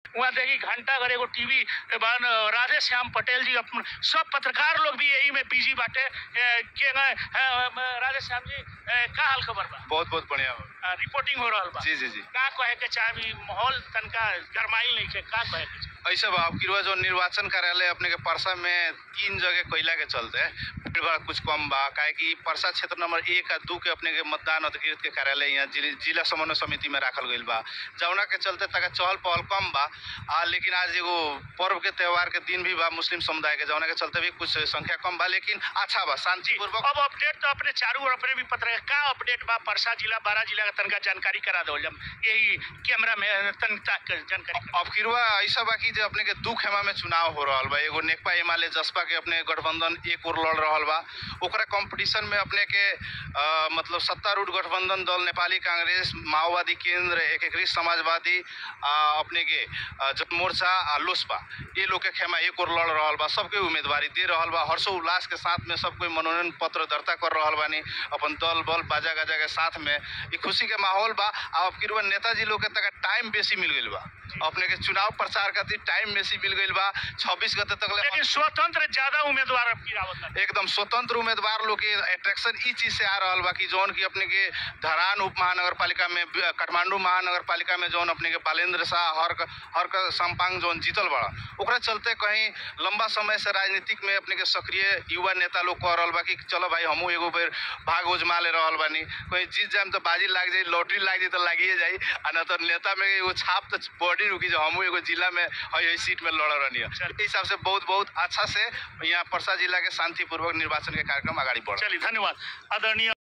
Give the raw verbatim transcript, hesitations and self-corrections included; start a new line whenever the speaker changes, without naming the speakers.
वहाँ देखी घंटा घर एगो टीवी बन राधे श्याम पटेल जी अपन सब पत्रकार लोग भी यही में बिजी बाटे के राधे श्याम जी का हाल खबर बा?
बहुत बहुत बढ़िया हो
रिपोर्टिंग हो रहा बा।
जी जी जी
का कहे के चाहे माहौल तनका गरमाइल नहीं के का कहे के
ऐसा बा अब किरवा जो निर्वाचन कार्यालय अपने के परसा में तीन जगह कोयला के चलते भीड़ कुछ कम बा काहे कि परसा क्षेत्र नंबर एक आ दू के अपने के मतदान अधिकृत के कार्यालय यहाँ जिला समन्वय समिति में रखल गई बा जौना के चलते तक चहल पहल कम बा आ लेकिन आज एगो पर्व के त्यौहार के दिन भी बा मुस्लिम समुदाय के जौना के चलते भी कुछ संख्या कम बा लेकिन अच्छा बा शांतिपूर्वक।
अब अपडेट तो अपने चारों ओर अपने भी पत्र का अपडेट बा परसा जिला बारह जिला का तनका जानकारी करा दो यही कैमरा में तनका जानकारी।
अब किरवा ऐसा बा कि अपने के दू खेमा में चुनाव हो रहा बा एगो नेकपा एमाले जसपा के अपने गठबंधन एक और लड़ रहा बा ओकरा कंपटीशन में अपने के आ, मतलब सत्तारूढ़ गठबंधन दल नेपाली कांग्रेस माओवादी केंद्र एकीकृत समाजवादी आ, अपने के जनमोर्चा आ लोसपा ये लोग के खेमा एक और लड़ रहा बा सबके उम्मीदवारी दे रहा बा हर्षोल्लास के साथ में सब कोई मनोनयन पत्र दर्ता कर रहा बानी अपन दल बल बाजा गाजा के साथ में ये खुशी के माहौल बा। अब किरवा नेताजी लोग के तक टाइम बेसी मिल गई बा अपने के चुनाव प्रचार खातिर टाइम बेसी मिल गई बा छब्बीस गते तक
लेकिन स्वतंत्र ज्यादा उम्मीदवार
एकदम स्वतंत्र उम्मीदवार लोग के अट्रैक्शन ई चीज से आ रहा बा कि जौन की अपने के धरान उप महानगर पालिका में काठमांडू महानगर पालिका में जौन अपने के बालेंद्र शाह हर हर सम्पांग जौन जीतल बड़ा ओकरा चलते कहीं लंबा समय से राजनीतिक में अपने के सक्रिय युवा नेता लोग कह रहा बा कि चलो भाई हमू एगो बेर भाग उजमा ले रहा बानी कहीं जीत जाए तो बाजी लाग जाए लॉटरी लाग जाए तो लागिए जाए आ न तो नेता में एगो छाप तो बॉडी रुकी जो हमू एगो जिला में है सीट में लड़ रही है इस हिसाब से बहुत बहुत अच्छा से यहाँ परसा जिला के शांतिपूर्वक निर्वाचन के कार्यक्रम आगे बढ़।
चलिए धन्यवाद आदरणीय।